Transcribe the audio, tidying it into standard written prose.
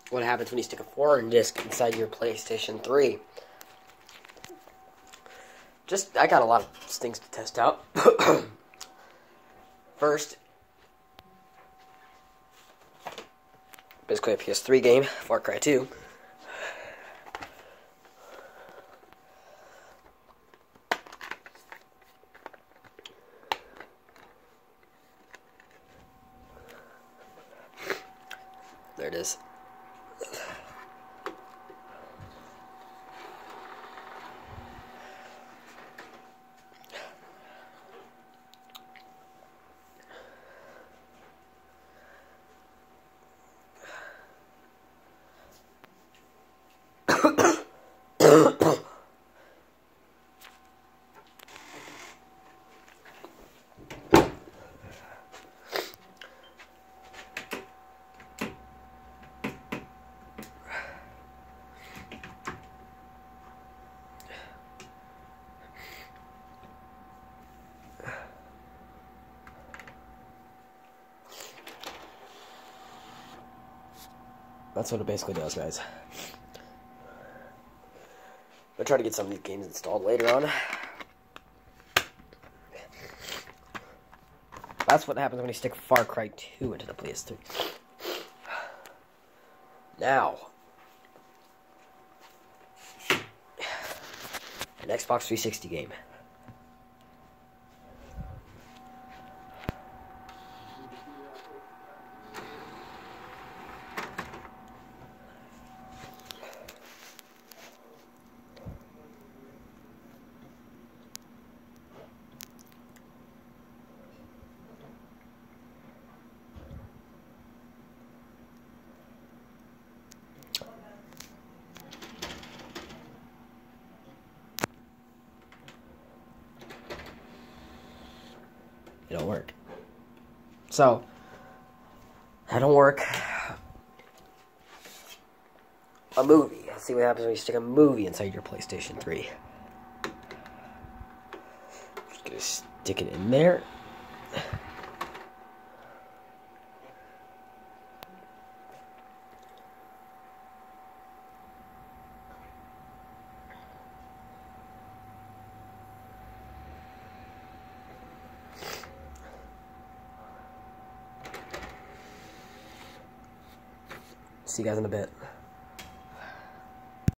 what happens when you stick a foreign disc inside your PlayStation 3. I got a lot of things to test out. First, basically a PS3 game, Far Cry 2. There it is. That's what it basically does, guys. I'll try to get some of these games installed later on. That's what happens when you stick Far Cry 2 into the PS3. Now, an Xbox 360 game. It don't work. So, that don't work. A movie. Let's see what happens when you stick a movie inside your PlayStation 3. Just gonna stick it in there. See you guys in a bit.